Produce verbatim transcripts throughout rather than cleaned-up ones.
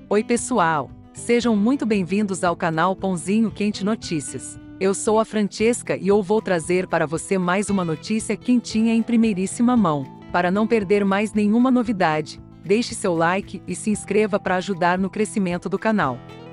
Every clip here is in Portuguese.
Oi pessoal, sejam muito bem-vindos ao canal Pãozinho Quente Notícias. Eu sou a Francesca e eu vou trazer para você mais uma notícia quentinha em primeiríssima mão. Para não perder mais nenhuma novidade, deixe seu like e se inscreva para ajudar no crescimento do canal.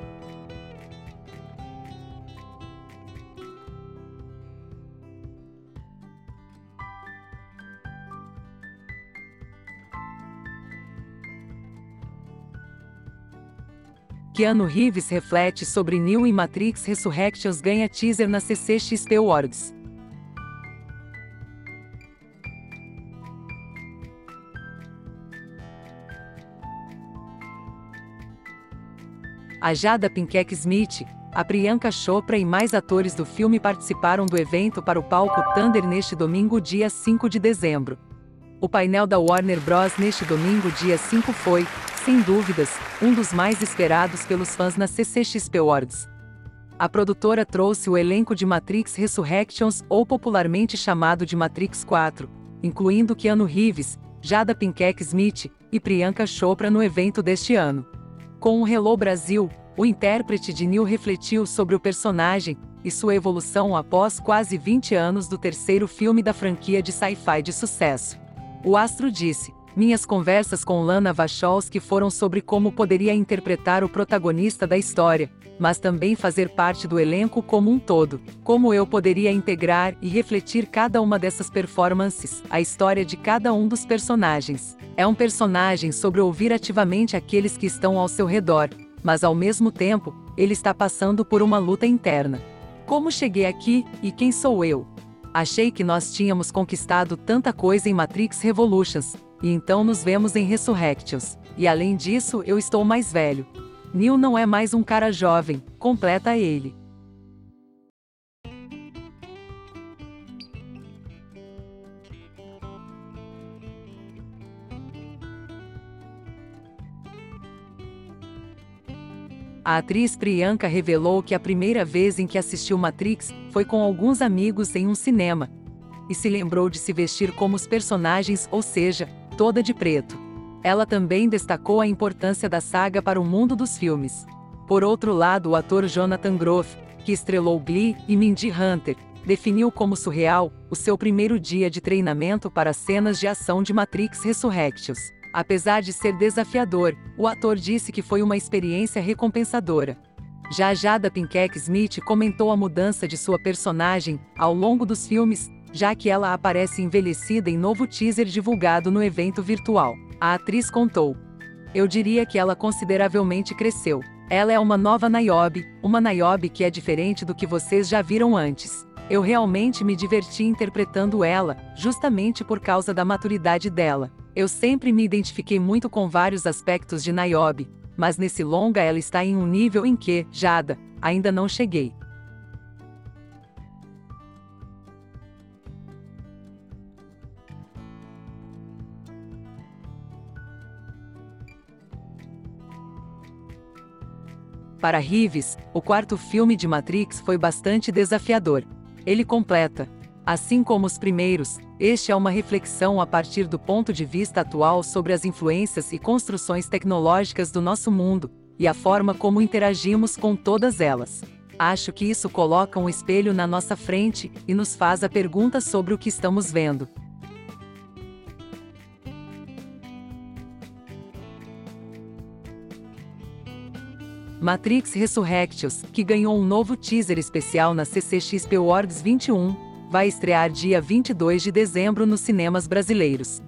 Keanu Reeves reflete sobre Neo em Matrix Resurrections ganha teaser na C C X P Awards. A Jada Pinkett Smith, a Priyanka Chopra e mais atores do filme participaram do evento para o palco Thunder neste domingo, dia cinco de dezembro. O painel da Warner Bros. Neste domingo, dia cinco foi, sem dúvidas, um dos mais esperados pelos fãs na C C X P Awards. A produtora trouxe o elenco de Matrix Resurrections, ou popularmente chamado de Matrix quatro, incluindo Keanu Reeves, Jada Pinkett Smith e Priyanka Chopra no evento deste ano. Com o Hello Brasil, o intérprete de Neo refletiu sobre o personagem e sua evolução após quase vinte anos do terceiro filme da franquia de sci-fi de sucesso. O astro disse: "Minhas conversas com Lana Wachowski foram sobre como poderia interpretar o protagonista da história, mas também fazer parte do elenco como um todo, como eu poderia integrar e refletir cada uma dessas performances, a história de cada um dos personagens. É um personagem sobre ouvir ativamente aqueles que estão ao seu redor, mas ao mesmo tempo, ele está passando por uma luta interna. Como cheguei aqui, e quem sou eu? Achei que nós tínhamos conquistado tanta coisa em Matrix Revolutions, e então nos vemos em Resurrections, e além disso eu estou mais velho. Neo não é mais um cara jovem", completa ele. A atriz Priyanka revelou que a primeira vez em que assistiu Matrix foi com alguns amigos em um cinema, e se lembrou de se vestir como os personagens, ou seja, toda de preto. Ela também destacou a importância da saga para o mundo dos filmes. Por outro lado, o ator Jonathan Groff, que estrelou Glee e Mindy Hunter, definiu como surreal o seu primeiro dia de treinamento para cenas de ação de Matrix Resurrections. Apesar de ser desafiador, o ator disse que foi uma experiência recompensadora. Já Jada Pinkett Smith comentou a mudança de sua personagem ao longo dos filmes, já que ela aparece envelhecida em novo teaser divulgado no evento virtual. A atriz contou: "Eu diria que ela consideravelmente cresceu. Ela é uma nova Niobe, uma Niobe que é diferente do que vocês já viram antes. Eu realmente me diverti interpretando ela, justamente por causa da maturidade dela. Eu sempre me identifiquei muito com vários aspectos de Niobe, mas nesse longa ela está em um nível em que, Jada, ainda não cheguei." Para Reeves, o quarto filme de Matrix foi bastante desafiador. Ele completa: "Assim como os primeiros, este é uma reflexão a partir do ponto de vista atual sobre as influências e construções tecnológicas do nosso mundo, e a forma como interagimos com todas elas. Acho que isso coloca um espelho na nossa frente e nos faz a pergunta sobre o que estamos vendo." Matrix Resurrections, que ganhou um novo teaser especial na C C X P Awards vinte e um, vai estrear dia vinte e dois de dezembro nos cinemas brasileiros.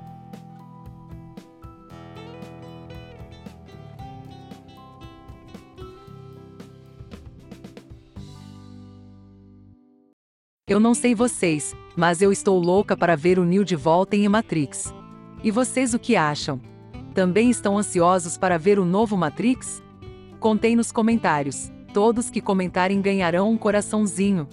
Eu não sei vocês, mas eu estou louca para ver o Neo de volta em Matrix. E vocês o que acham? Também estão ansiosos para ver o novo Matrix? Contem nos comentários. Todos que comentarem ganharão um coraçãozinho.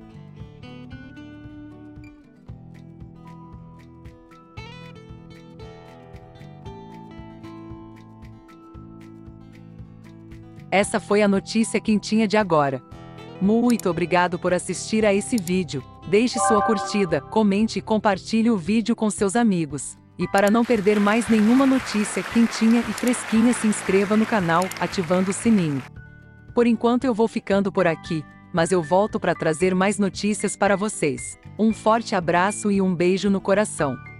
Essa foi a notícia quentinha de agora. Muito obrigado por assistir a esse vídeo. Deixe sua curtida, comente e compartilhe o vídeo com seus amigos. E para não perder mais nenhuma notícia quentinha e fresquinha, se inscreva no canal, ativando o sininho. Por enquanto eu vou ficando por aqui, mas eu volto para trazer mais notícias para vocês. Um forte abraço e um beijo no coração.